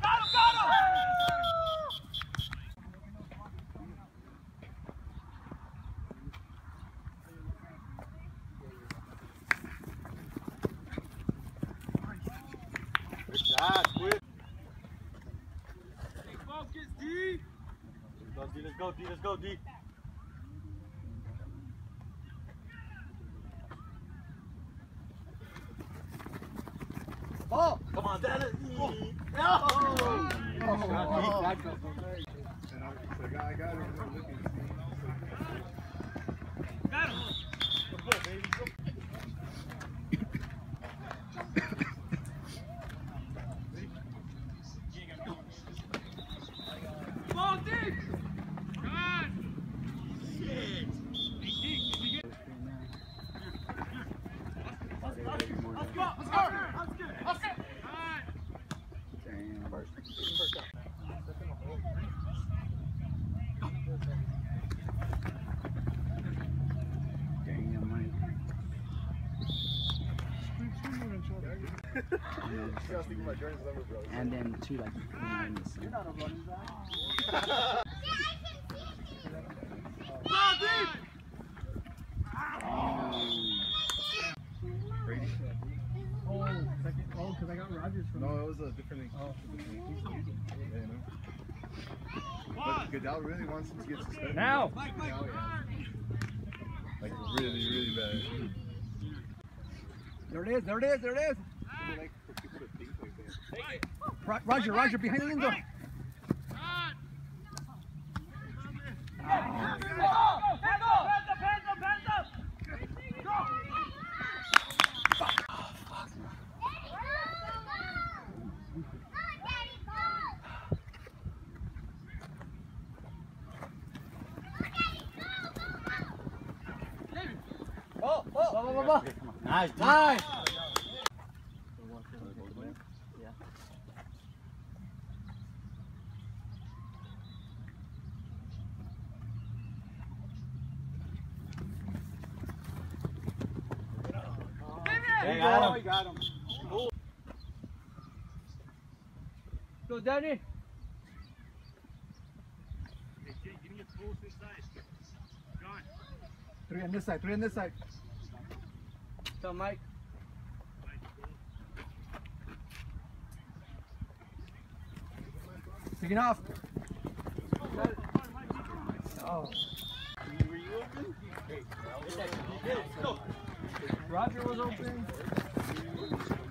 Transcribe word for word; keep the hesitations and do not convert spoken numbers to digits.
Let's go, D. Let's go, D. Ball. Come on, Dennis. Oh. No. Oh. Oh. I got it. Got him. Go, baby. Go. Ball deep. And then two like You're not a running back. Ball deep. Brady? Oh, second. Oh, because I got Rogers from. No, it was a different thing. Oh. Yeah, you know. But Goodell really wants him to get suspended. Now. Now, yeah. Like really, really bad. There it is. There it is. There it is. Like for people to think like that. Ro Roger, Roger, behind the end zone. Ball, ball, ball, ball, ball. Nice, Nice. Hey, got him. Got him. Go, Danny. Three on this side. Three on this side. So, Mike. Taking off. Oh. Were you open? Hey, go. Roger was open.